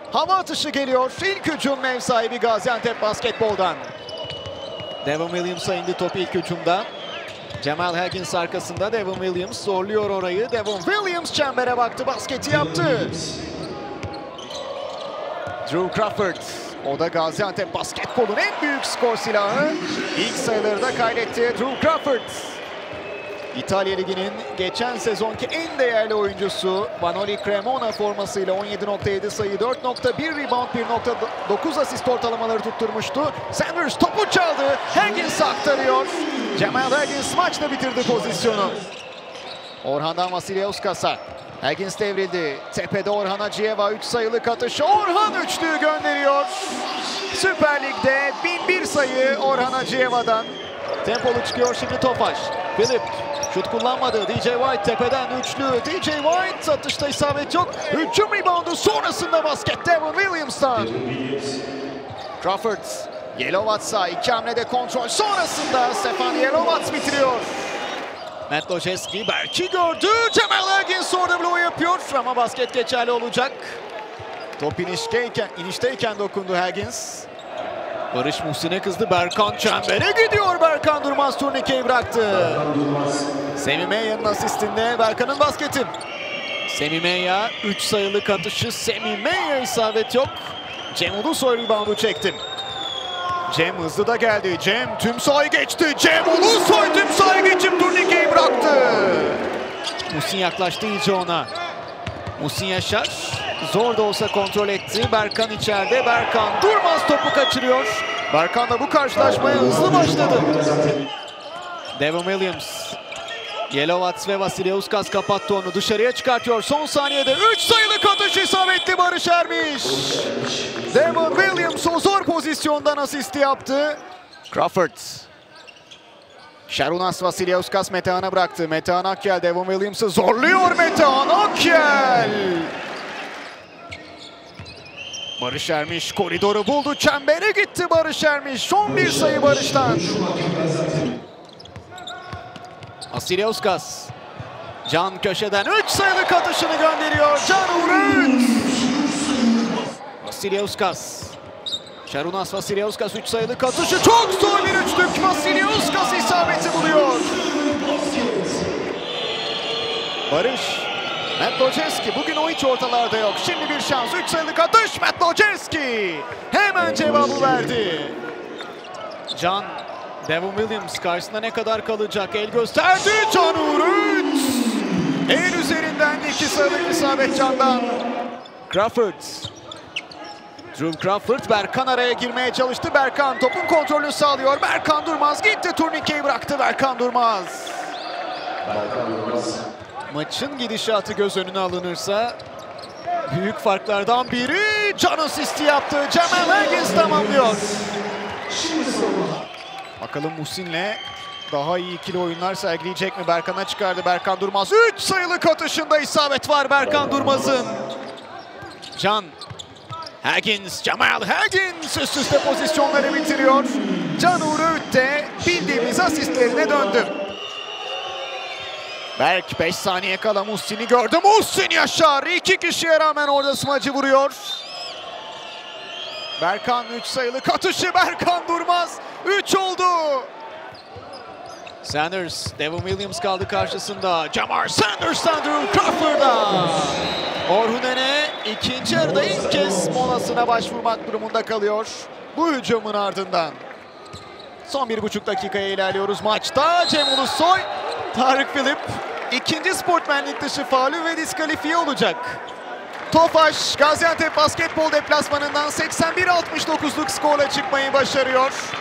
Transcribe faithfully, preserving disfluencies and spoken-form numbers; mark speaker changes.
Speaker 1: Hava atışı geliyor. İlk hücum ev sahibi Gaziantep Basketbol'dan. Devon Williams'a indi top ilk hücumda. Jamal Higgins arkasında. Devon Williams zorluyor orayı. Devon Williams çembere baktı. Basketi yaptı. Drew Crawford. O da Gaziantep Basketbol'un en büyük skor silahı. İlk sayıları da kaydetti Drew Crawford. İtalya Ligi'nin geçen sezonki en değerli oyuncusu. Vanoli Cremona formasıyla on yedi nokta yedi sayı, dört nokta bir rebound, bir nokta dokuz asist ortalamaları tutturmuştu. Sanders topu çaldı. Higgins aktarıyor. Jamal Higgins maçta bitirdi pozisyonu. Orhan'dan Vasiliauskas'a. Higgins devrildi. Tepede Orhan Acıyeva üç sayılık atışı. Orhan üçlüyü gönderiyor. Süper Lig'de bin bir sayı Orhan Acıyeva'dan. Tempolu çıkıyor şimdi Tofaş. Philip şut kullanmadı. D J White tepeden üçlü. D J White atışta isabet yok. Hücum reboundu sonrasında basket Devon Williams'tan. Crawford. Yelovats'a iki hamlede kontrol sonrasında Stefan Yelovats bitiriyor. Matt Lojeski Berk'i gördü. Jamal Higgins orada bloğu yapıyor ama basket geçerli olacak. Top inişteyken, inişteyken dokundu Higgins. Barış Muhsin'e kızdı. Berkan çembere gidiyor. Berkan Durmaz turnikeyi bıraktı. Semi Meya'nın asistinde Berkan'ın basketi. Semi Meya üç sayılık atışı. Semi Meya isabet yok. Cem Ulusoy reboundu çekti. Cem hızlı da geldi. Cem tüm sahayı geçti. Cem Ulusoy tüm sahayı geçip turnikeyi bıraktı. Muhsin yaklaştı iyice ona. Muhsin Yaşar zor da olsa kontrol etti. Berkan içeride. Berkan Durmaz topu kaçırıyor. Berkan da bu karşılaşmaya hızlı başladı. Devon Williams. Yelovats ve Vasiliauskas kapattı onu. Dışarıya çıkartıyor. Son saniyede üç sayılık atış isabetli Barış Ermiş. Devon Williams o zor pozisyondan asisti yaptı. Crawford. Şarunas Vasiliauskas Metehan'a bıraktı. Metehan Akyel Devon Williams'ı zorluyor. Metehan Akyel. Barış Ermiş koridoru buldu. Çembere gitti Barış Ermiş. Son bir sayı Barış'tan. Vasiliauskas. Can köşeden üç sayılık atışını gönderiyor. Can Uğur. Vasiliauskas. Şarunas Vasiliauskas üç sayılık atışı. Çok zor bir üçlük. Vasiliauskas isabeti buluyor. Barış. Matt Lojeski bugün o hiç ortalarda yok. Şimdi bir şans. üç sayılık atış. Matt Lojeski hemen cevabı verdi. Can. Devon Williams karşısında ne kadar kalacak? El gösterdi. Can Uğur'un. El üzerinden iki sayılık isabet Can'dan. Crawford. Drew Crawford. Berkan araya girmeye çalıştı. Berkan topun kontrolünü sağlıyor. Berkan Durmaz gitti. Turnikeyi bıraktı Berkan Durmaz. Berkan Durmaz. Maçın gidişatı göz önüne alınırsa büyük farklardan biri. Can asisti yaptı. Jamal Higgins tamamlıyor. Bakalım Muhsin'le daha iyi ikili oyunlar sergileyecek mi? Berkan'a çıkardı Berkan Durmaz. üç sayılık atışında isabet var Berkan Durmaz'ın. Can. Higgins. Jamal Higgins üst üste pozisyonları bitiriyor. Can Uğur Öğüt de bildiğimiz asistlerine döndü. Berk beş saniye kala Muhsin'i gördü. Muhsin Yaşar iki kişiye rağmen orada smacı vuruyor. Berkan üç sayılık atışı. Berkan Durmaz üç oldu. Sanders. Devon Williams kaldı karşısında. Jamar Sanders'tan Drew Crawford'a. Orhunen'e ikinci yarıda ilk kez molasına başvurmak durumunda kalıyor. Bu hücumun ardından. Son bir buçuk dakikaya ilerliyoruz maçta. Cem Ulusoy, Tarık Philip ikinci sportmenlik dışı faulü ve diskalifiye olacak. Tofaş Gaziantep Basketbol deplasmanından seksen bir altmış dokuzluk skorla çıkmayı başarıyor.